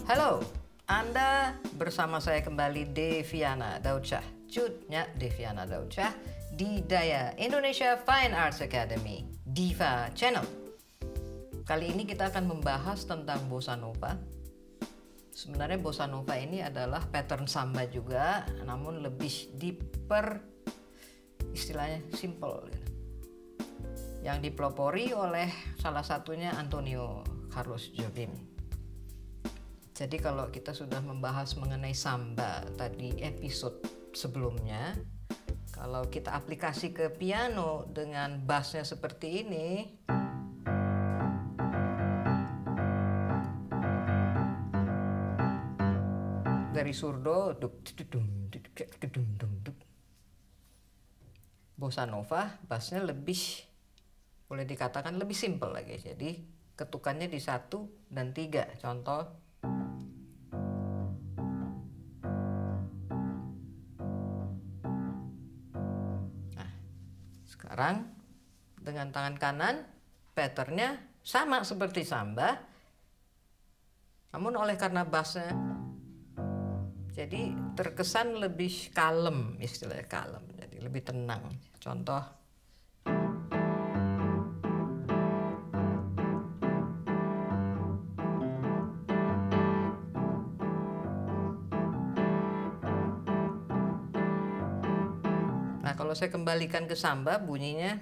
Halo, Anda bersama saya kembali Deviana Daudsyah, Cutnya Deviana Daudsyah di Daya Indonesia Fine Arts Academy, Diva Channel. Kali ini kita akan membahas tentang bossa nova. Sebenarnya bossa nova ini adalah pattern samba juga, namun lebih istilahnya simple gitu. Yang dipelopori oleh salah satunya Antonio Carlos Jobim. Jadi kalau kita sudah membahas mengenai samba tadi episode sebelumnya, kalau kita aplikasi ke piano dengan bassnya seperti ini, dari surdo, bossa nova bassnya boleh dikatakan lebih simple lagi. Jadi ketukannya di 1 dan 3. Contoh, nah sekarang dengan tangan kanan patternnya sama seperti samba, namun oleh karena bassnya jadi terkesan lebih kalem, istilahnya kalem, jadi lebih tenang. Contoh, nah kalau saya kembalikan ke samba bunyinya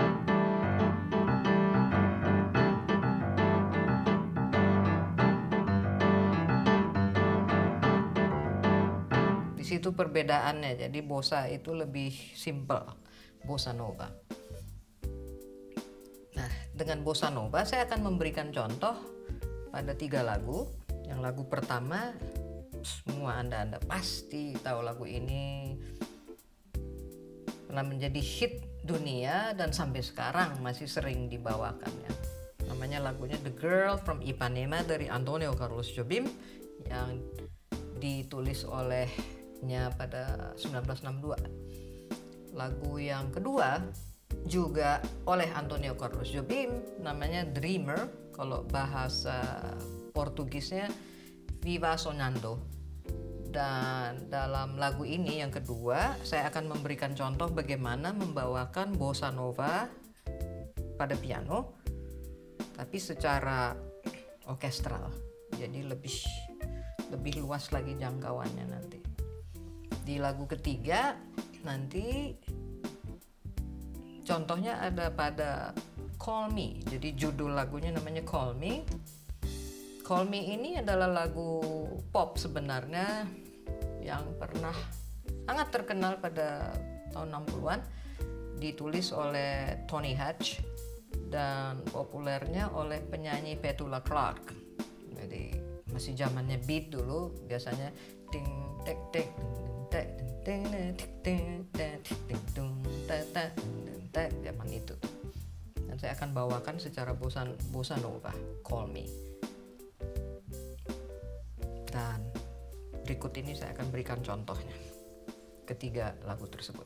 di situ perbedaannya. Jadi bossa itu lebih simple, bossa nova. Nah, dengan bossa nova saya akan memberikan contoh pada 3 lagu. Yang lagu pertama, semua Anda pasti tahu lagu ini, pernah menjadi hit dunia dan sampai sekarang masih sering dibawakan ya. Namanya lagunya The Girl from Ipanema dari Antonio Carlos Jobim yang ditulis olehnya pada 1962. Lagu yang kedua juga oleh Antonio Carlos Jobim, namanya Dreamer, kalau bahasa Portugisnya Viva Sonando. Dan dalam lagu ini yang kedua saya akan memberikan contoh bagaimana membawakan bossa nova pada piano tapi secara orkestral, jadi lebih luas lagi jangkauannya nanti. Di lagu ketiga nanti contohnya ada pada Call Me. Jadi judul lagunya namanya Call Me. Call Me ini adalah lagu pop sebenarnya yang pernah sangat terkenal pada tahun 60-an, ditulis oleh Tony Hatch dan populernya oleh penyanyi Petula Clark. Jadi masih zamannya beat dulu, biasanya ting tek tek tek ting ting tek tek tek zaman itu. Dan saya akan bawakan secara bossa nova Call Me. Dan berikut ini saya akan berikan contohnya ketiga lagu tersebut.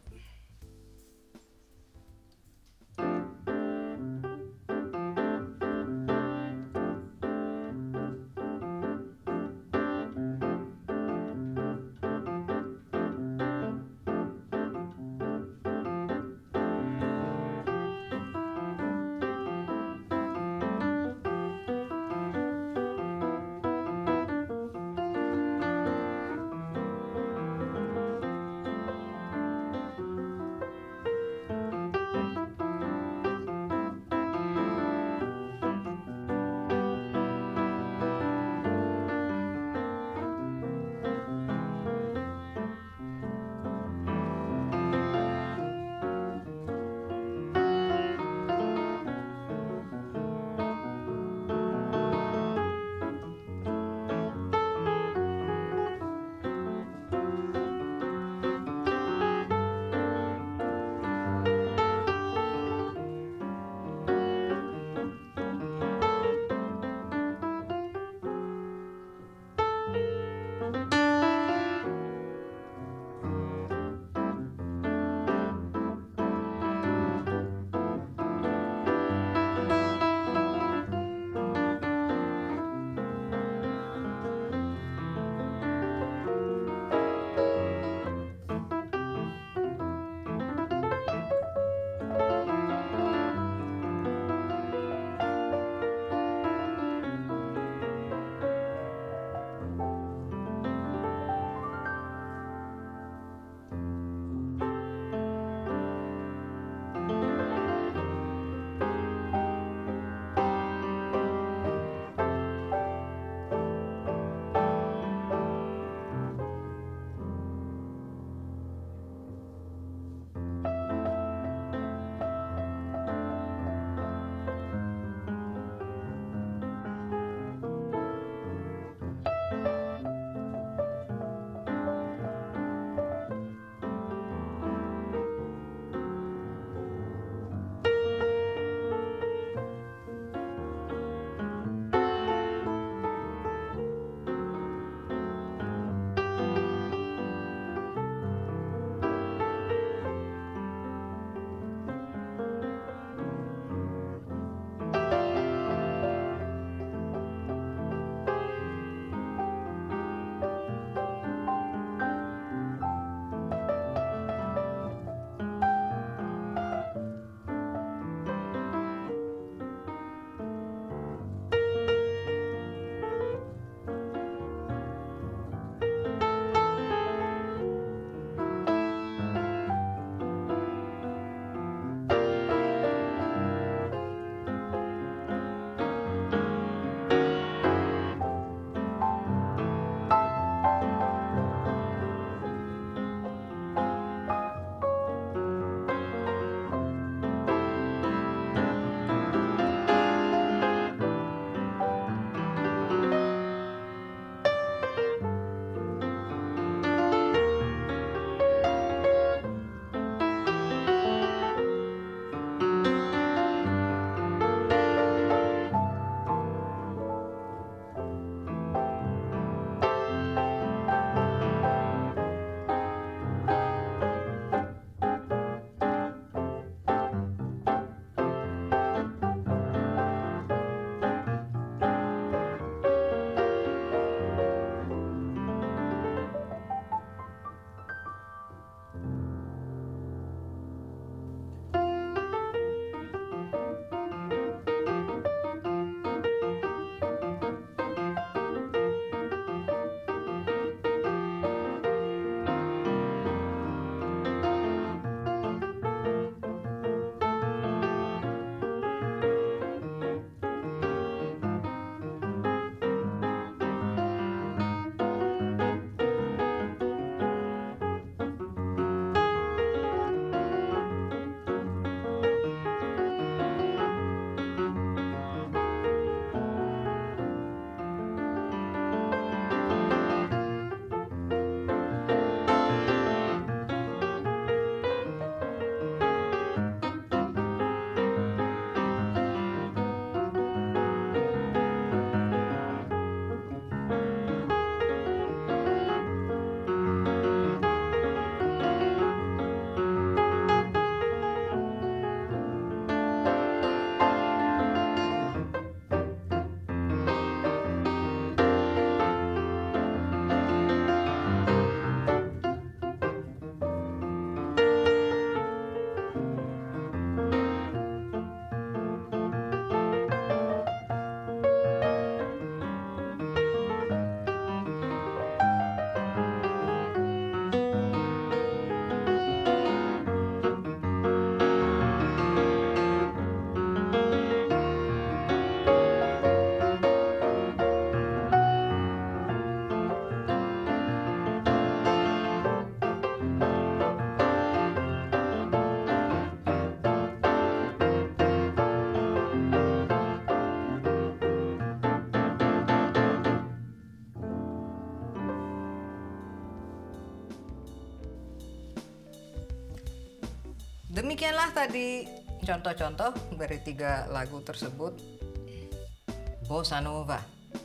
Demikianlah tadi contoh-contoh dari 3 lagu tersebut, Bossa Nova.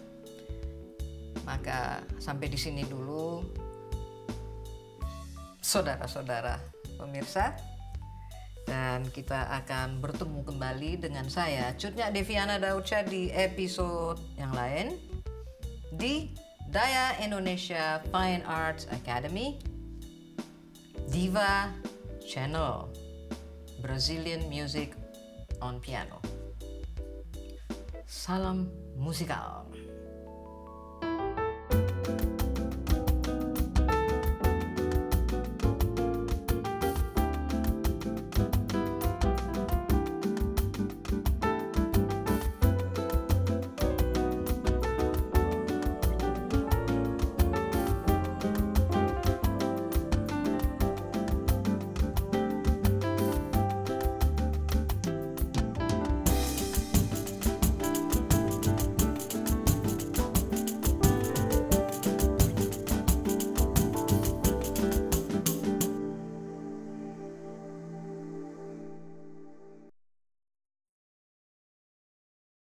Maka sampai di sini dulu, saudara-saudara pemirsa, dan kita akan bertemu kembali dengan saya, Cutnya Deviana Daudsyah, di episode yang lain di Daya Indonesia Fine Arts Academy, Diva Channel, Brazilian Music on Piano. Salam musikal.